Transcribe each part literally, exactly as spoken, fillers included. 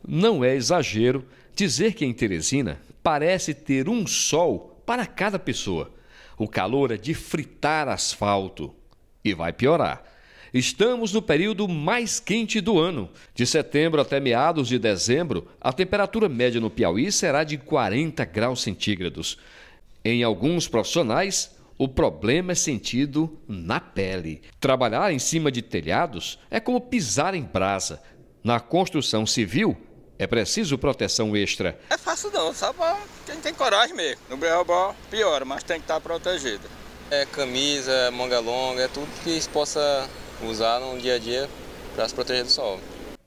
Não é exagero dizer que em Teresina parece ter um sol para cada pessoa. O calor é de fritar asfalto. E vai piorar. Estamos no período mais quente do ano. De setembro até meados de dezembro, a temperatura média no Piauí será de quarenta graus centígrados. Em alguns profissionais, o problema é sentido na pele. Trabalhar em cima de telhados é como pisar em brasa. Na construção civil, é preciso proteção extra. É fácil não, só para quem tem coragem mesmo. No breu piora, mas tem que estar protegido. É camisa, manga longa, é tudo que se possa usar no dia a dia para se proteger do sol.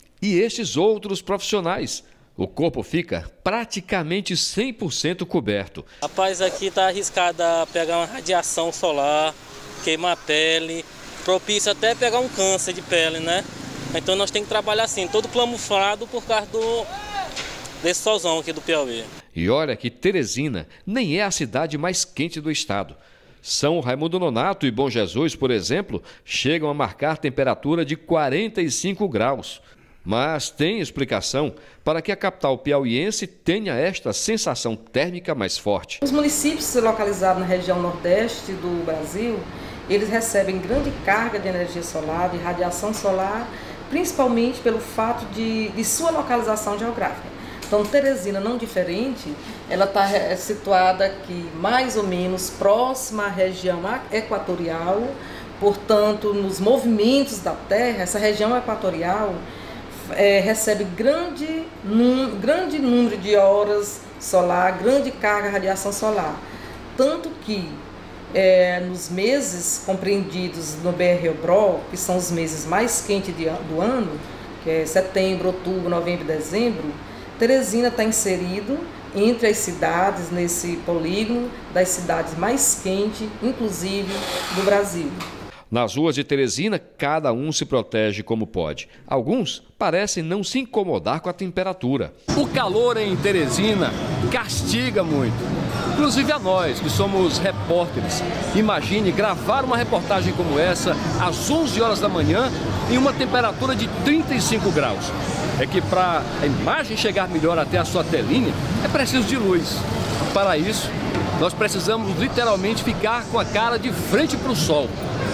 E estes outros profissionais? O corpo fica praticamente cem por cento coberto. Rapaz, aqui está arriscado a pegar uma radiação solar, queimar a pele, propício até pegar um câncer de pele, né? Então nós temos que trabalhar assim, todo camuflado por causa do, desse solzão aqui do Piauí. E olha que Teresina nem é a cidade mais quente do estado. São Raimundo Nonato e Bom Jesus, por exemplo, chegam a marcar temperatura de quarenta e cinco graus. Mas tem explicação para que a capital piauiense tenha esta sensação térmica mais forte. Os municípios localizados na região nordeste do Brasil, eles recebem grande carga de energia solar, de radiação solar, principalmente pelo fato de, de sua localização geográfica. Então, Teresina, não diferente, ela está situada aqui mais ou menos próxima à região equatorial, portanto, nos movimentos da Terra, essa região equatorial é, recebe grande, num, grande número de horas solar, grande carga de radiação solar. Tanto que é, nos meses compreendidos no B R O B R O, que são os meses mais quentes de, do ano, que é setembro, outubro, novembro e dezembro, Teresina está inserido entre as cidades, nesse polígono das cidades mais quentes, inclusive do Brasil. Nas ruas de Teresina, cada um se protege como pode. Alguns parecem não se incomodar com a temperatura. O calor em Teresina castiga muito, inclusive a nós, que somos repórteres. Imagine gravar uma reportagem como essa às onze horas da manhã em uma temperatura de trinta e cinco graus. É que para a imagem chegar melhor até a sua telinha, é preciso de luz. Para isso, nós precisamos literalmente ficar com a cara de frente para o sol.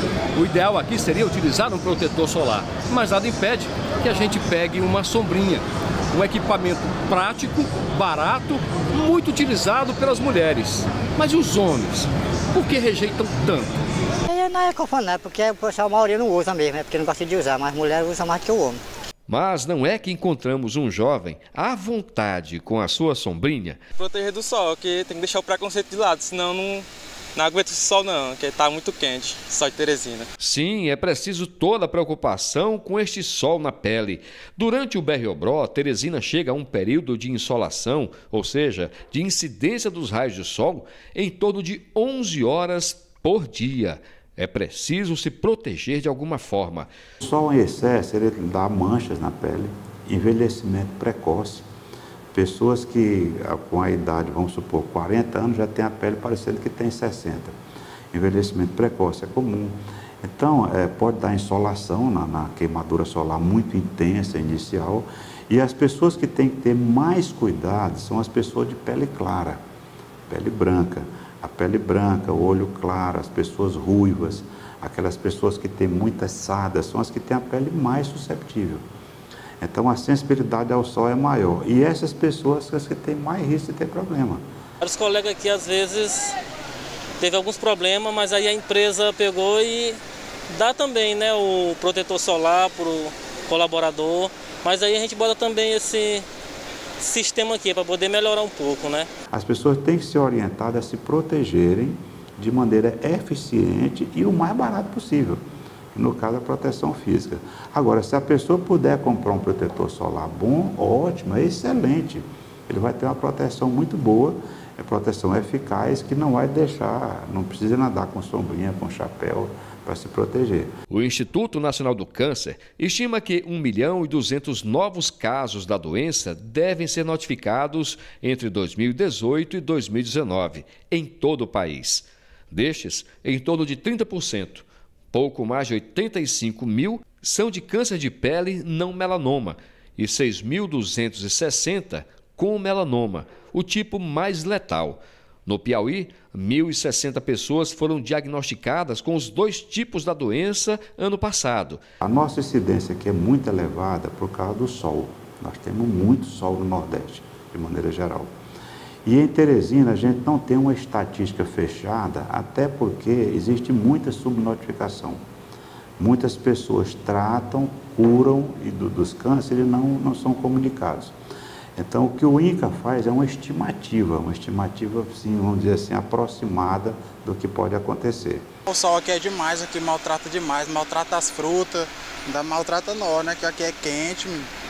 O ideal aqui seria utilizar um protetor solar, mas nada impede que a gente pegue uma sombrinha. Um equipamento prático, barato, muito utilizado pelas mulheres. Mas e os homens? Por que rejeitam tanto? Não é confuso, não, porque o pessoal, a maioria não usa mesmo, é porque não gosta de usar, mas mulher usa mais que o homem. Mas não é que encontramos um jovem à vontade com a sua sombrinha? Proteger do sol, que tem que deixar o preconceito de lado, senão não, não aguenta o sol não, porque está muito quente, sol de Teresina. Sim, é preciso toda a preocupação com este sol na pele. Durante o B R O B R O, Teresina chega a um período de insolação, ou seja, de incidência dos raios de sol, em torno de onze horas por dia. É preciso se proteger de alguma forma. O sol em excesso, ele dá manchas na pele, envelhecimento precoce. Pessoas que com a idade, vamos supor, quarenta anos, já tem a pele parecendo que tem sessenta. Envelhecimento precoce é comum. Então, é, pode dar insolação na, na queimadura solar muito intensa, inicial. E as pessoas que têm que ter mais cuidado são as pessoas de pele clara, pele branca. A pele branca, o olho claro, as pessoas ruivas, aquelas pessoas que têm muitas sardas, são as que têm a pele mais susceptível. Então a sensibilidade ao sol é maior. E essas pessoas são as que têm mais risco de ter problema. Os colegas aqui às vezes teve alguns problemas, mas aí a empresa pegou e dá também, né, o protetor solar para o colaborador. Mas aí a gente bota também esse sistema aqui para poder melhorar um pouco, né? As pessoas têm que ser orientadas a se protegerem de maneira eficiente e o mais barato possível. No caso, a proteção física. Agora, se a pessoa puder comprar um protetor solar bom, ótimo, é excelente. Ele vai ter uma proteção muito boa, é proteção eficaz, que não vai deixar, não precisa nadar com sombrinha, com chapéu, para se proteger. O Instituto Nacional do Câncer estima que um milhão e duzentos novos casos da doença devem ser notificados entre dois mil e dezoito e dois mil e dezenove, em todo o país. Destes, em torno de trinta por cento, pouco mais de oitenta e cinco mil, são de câncer de pele não melanoma e seis mil duzentos e sessenta com melanoma, o tipo mais letal. No Piauí, mil e sessenta pessoas foram diagnosticadas com os dois tipos da doença ano passado. A nossa incidência aqui é muito elevada por causa do sol. Nós temos muito sol no Nordeste, de maneira geral. E em Teresina a gente não tem uma estatística fechada, até porque existe muita subnotificação. Muitas pessoas tratam, curam e do, dos cânceres não, não são comunicados. Então, o que o INCA faz é uma estimativa, uma estimativa, assim, vamos dizer assim, aproximada do que pode acontecer. O sol aqui é demais, aqui maltrata demais, maltrata as frutas, ainda maltrata nós, né, que aqui é quente.